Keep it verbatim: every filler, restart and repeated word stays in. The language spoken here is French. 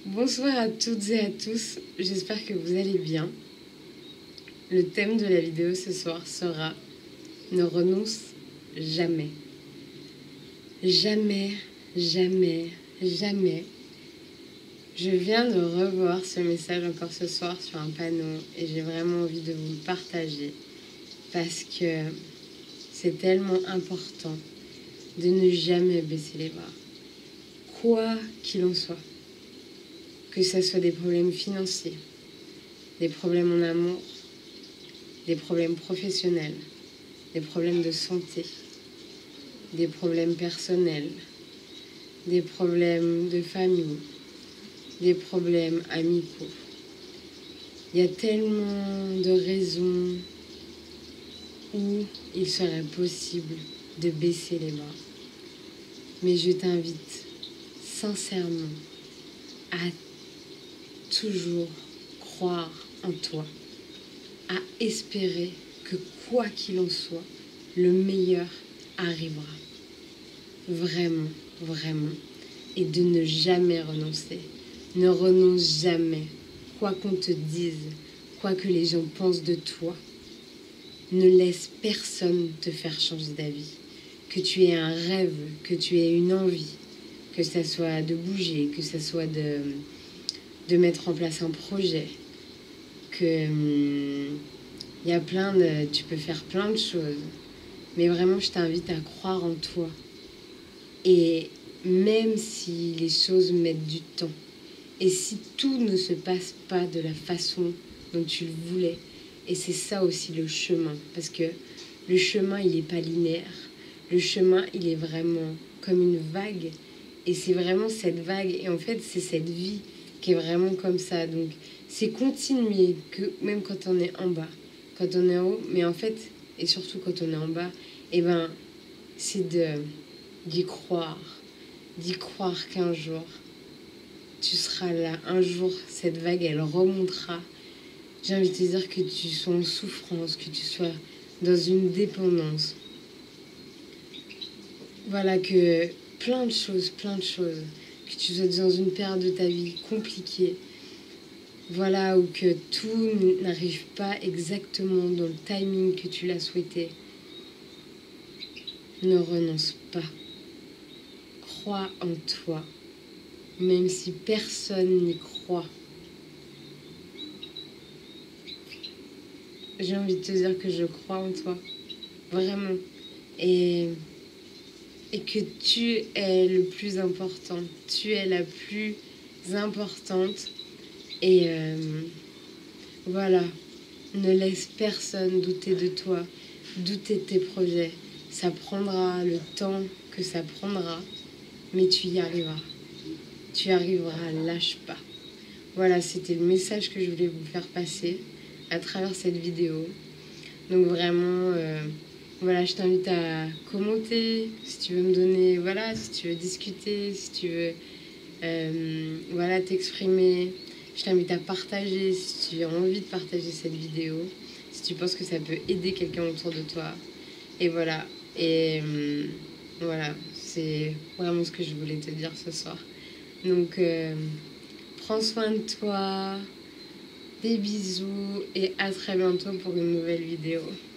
Bonsoir à toutes et à tous, j'espère que vous allez bien. Le thème de la vidéo ce soir sera « Ne renonce jamais ». Jamais, jamais, jamais. Je viens de revoir ce message encore ce soir sur un panneau et j'ai vraiment envie de vous le partager parce que c'est tellement important de ne jamais baisser les bras, quoi qu'il en soit. Que ce soit des problèmes financiers, des problèmes en amour, des problèmes professionnels, des problèmes de santé, des problèmes personnels, des problèmes de famille, des problèmes amicaux. Il y a tellement de raisons où il serait possible de baisser les bras. Mais je t'invite sincèrement à toujours croire en toi, à espérer que quoi qu'il en soit, le meilleur arrivera. Vraiment, vraiment. Et de ne jamais renoncer. Ne renonce jamais, quoi qu'on te dise, quoi que les gens pensent de toi. Ne laisse personne te faire changer d'avis. Que tu aies un rêve, que tu aies une envie, que ça soit de bouger, que ça soit de... de mettre en place un projet, que hum, y a plein de, tu peux faire plein de choses, mais vraiment je t'invite à croire en toi. Et même si les choses mettent du temps, et si tout ne se passe pas de la façon dont tu le voulais, et c'est ça aussi le chemin, parce que le chemin il n'est pas linéaire, le chemin il est vraiment comme une vague, et c'est vraiment cette vague, et en fait c'est cette vie qui est vraiment comme ça. Donc c'est continuer, que même quand on est en bas, quand on est en haut, mais en fait, et surtout quand on est en bas, et eh ben c'est de d'y croire, d'y croire qu'un jour tu seras là, un jour cette vague elle remontera. J'ai envie de te dire que tu sois en souffrance, que tu sois dans une dépendance, voilà, que plein de choses, plein de choses, que tu sois dans une période de ta vie compliquée, voilà, ou que tout n'arrive pas exactement dans le timing que tu l'as souhaité, ne renonce pas. Crois en toi, même si personne n'y croit. J'ai envie de te dire que je crois en toi, vraiment, et, et que tu es le plus important, tu es la plus importante. Et euh, voilà, ne laisse personne douter de toi, douter de tes projets. Ça prendra le temps que ça prendra, mais tu y arriveras. Tu y arriveras, lâche pas. Voilà, c'était le message que je voulais vous faire passer à travers cette vidéo. Donc vraiment, euh, voilà, je t'invite à commenter, si tu veux me donner, voilà, si tu veux discuter, si tu veux, euh, voilà, t'exprimer. Je t'invite à partager si tu as envie de partager cette vidéo, si tu penses que ça peut aider quelqu'un autour de toi. Et voilà, et euh, voilà, c'est vraiment ce que je voulais te dire ce soir. Donc, euh, prends soin de toi, des bisous et à très bientôt pour une nouvelle vidéo.